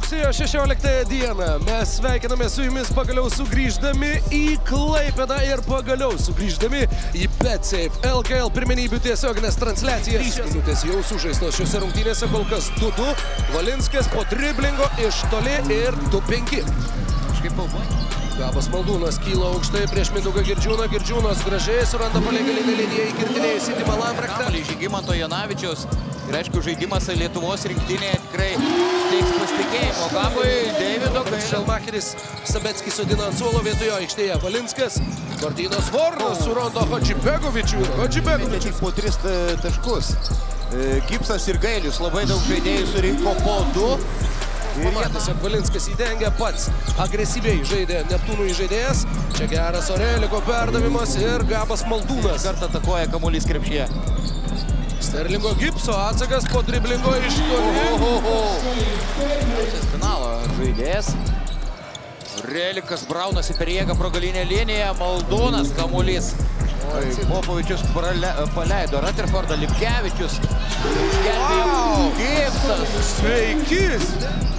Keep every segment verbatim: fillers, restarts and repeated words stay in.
Rugsėjo šešioliktąją dieną mes sveikiname su jumis pagaliau sugrįždami į Klaipėdą ir pagaliau sugrįždami į BetSafe L K L pirmenybių tiesioginės transliacijas. trys minutės jau sužaistos šiuose rungtynėse, kol kas du du. Valinskas po driblingo iš toli ir du penki. Gabas Maldūnas kyla aukštai prieš Mindaugą Girdžiūną. Girdžiūnas gražiai suranda palei galinę liniją įkirtinėjus į Malambraktą. Žygimanto Janavičiaus ir aišku žaidimas Lietuvos rinktinėje tikrai teiks pasitikėjimo Gabui. Deivido Šelmacheris Sabeckis sodina ant suolo vietoje aikštėje. Valinskas, Martynas Vornas suranda Hadžibegovičių ir Hadžibegovičius po tris taškus. Gipsas ir Gailius labai daug žaidėjų surinko po du. Pamatęs, jog Valinskas įdengia pats agresyviai žaidė Neptūnų žaidėjas. Čia geras Oreliko perdavimas ir Gabas Maldūnas. Kartą atakuoja kamuolys krepšyje. Sterlingo Gipso atsakas po driblingo iš toli. Finalo žaidėjas. Relikas braunasi per jėgą pro galinę liniją. Maldūnas kamuolys. Popovičius paleido Rutherfordą. Lipkevičius. Wow! Gipsas. Sveikis!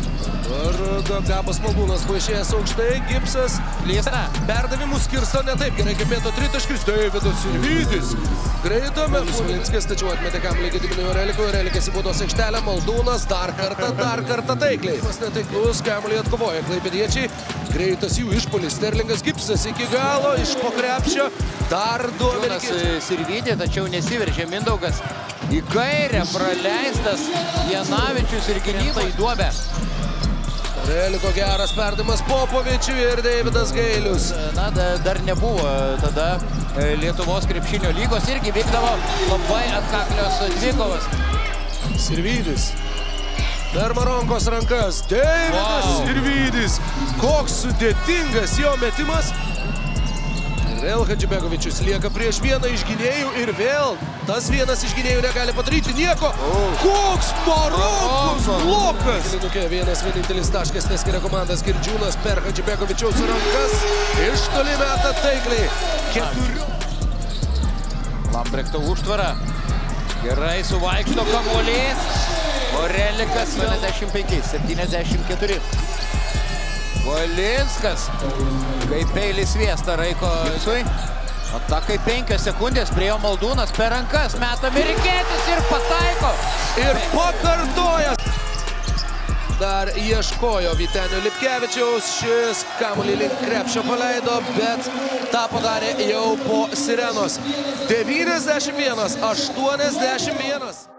Dar Gabas Maldūnas buvo išėjęs aukštai. Gipsas Lysta. Perdavimus skirsto ne taip gerai kaip mėto tritaškis. Deividas Sirvydis. Greitame. Valinskas tačiau atmetė kamuolį Gediminui Orelikui. Orelikas į baudos aikštelę. Maldūnas dar kartą, dar kartą taikliai. Pas netaiklus kamuolį atkovoja klaipėdiečiai. Greitas jų išpuolis. Sterlingas Gipsas iki galo iš po krepšio. Dar du amerikiečiai. Sirvydė, tačiau nesiveržė Mindaugas. Į kairę praleistas Janavičius ir gynyba į duobę. Oreliko geras perdavimas Popovičiui ir Deividas Gailius. Na, dar nebuvo tada Lietuvos krepšinio lygos, irgi vykdavo labai atkaklios dvikovos. Sirvydis. Per Maronkos rankas. Deividas wow. Sirvydis. Koks sudėtingas jo metimas. Ir vėl Hadžibegovičius lieka prieš vieną iš gynėjų ir vėl tas vienas iš gynėjų negali padaryti nieko. Oh. Koks Maronkos blokas! Linukė vienas vienintelis taškas neskiria komandas. Girdžiūnas per Hadžibegovičiaus rankas. Iš toli meta taikliai. Keturių. Lambrekto užtvara. Gerai suvaikšto kamuolys. Orelikas septyniasdešimt penki septyniasdešimt keturi. Valinskas. Kaip peilis sviestą raiko Gipsui. Atakai penkios sekundės, prie jo Maldūnas per rankas, meta amerikietis ir pataiko. Ir pakartoja. Dar ieškojo Vytenio Lipkevičiaus, šis kamuolį link krepšio paleido, bet tą padarė jau po sirenos. devyniasdešimt vienas aštuoniasdešimt vienas.